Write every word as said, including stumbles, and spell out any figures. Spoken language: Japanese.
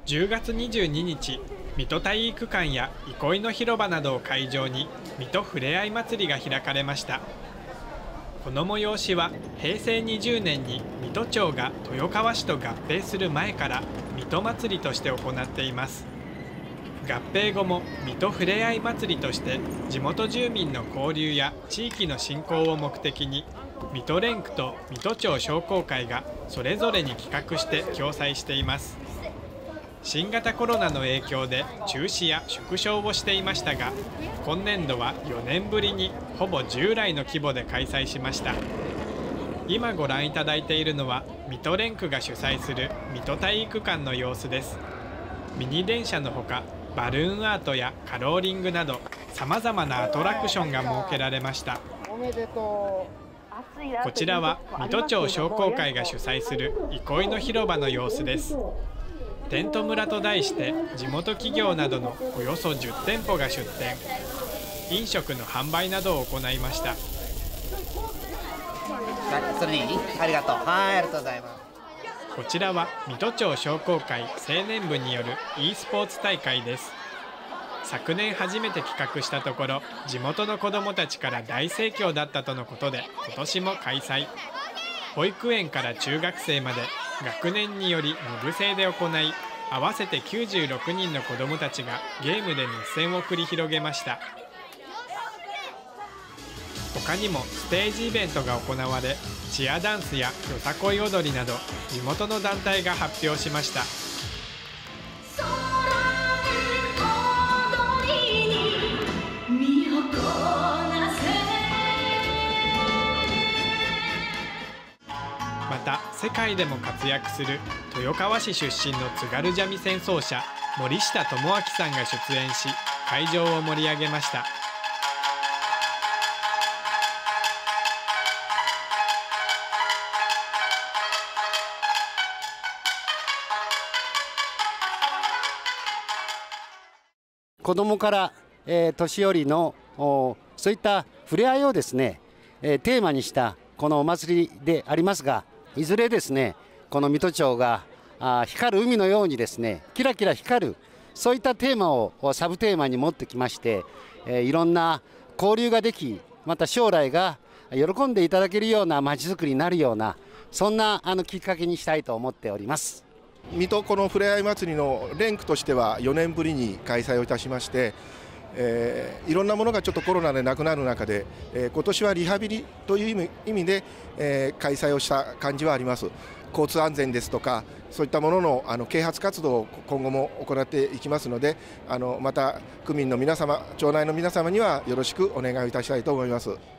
じゅうがつにじゅうににち、水戸体育館や憩いの広場などを会場に水戸ふれあい祭りが開かれました。この催しはへいせいにじゅうねんに水戸町が豊川市と合併する前から水戸祭りとして行っています。合併後も水戸ふれあい祭りとして地元住民の交流や地域の振興を目的に水戸連区と水戸町商工会がそれぞれに企画して共催しています。新型コロナの影響で中止や縮小をしていましたが、今年度はよねんぶりにほぼ従来の規模で開催しました。今ご覧いただいているのは水戸連区が主催する水戸体育館の様子です。ミニ電車のほかバルーンアートやカローリングなどさまざまなアトラクションが設けられました。こちらは水戸町商工会が主催する憩いの広場の様子です。テント村と題して地元企業などのおよそじゅってんぽが出店、飲食の販売などを行いました。 それでいい？ありがとう。はい、ありがとうございます。 こちらは水戸町商工会青年部による e スポーツ大会です。昨年初めて企画したところ、地元の子どもたちから大盛況だったとのことで、今年も開催。保育園から中学生まで学年によりにぶ制で行い、合わせてきゅうじゅうろくにんの子どもたちがゲームで熱戦を繰り広げました。他にもステージイベントが行われ、チアダンスやよさこい踊りなど地元の団体が発表しました。また世界でも活躍する豊川市出身の津軽三味線奏者森下智明さんが出演し、会場を盛り上げました。 子どもから、えー、年寄りのそういった触れ合いをですね、えー、テーマにしたこのお祭りでありますが、いずれですねこの水戸町があ光る海のようにですねキラキラ光る、そういったテーマをサブテーマに持ってきまして、えー、いろんな交流ができ、また将来が喜んでいただけるようなまちづくりになるような、そんなあのきっかけにしたいと思っております。 水戸このふれあい祭りの連区としてはよねんぶりに開催をいたしまして、えー、いろんなものがちょっとコロナでなくなる中で、えー、今年はリハビリという意味、意味で、えー、開催をした感じはあります。交通安全ですとかそういったものの、あの啓発活動を今後も行っていきますので、あのまた区民の皆様、町内の皆様にはよろしくお願いいたしたいと思います。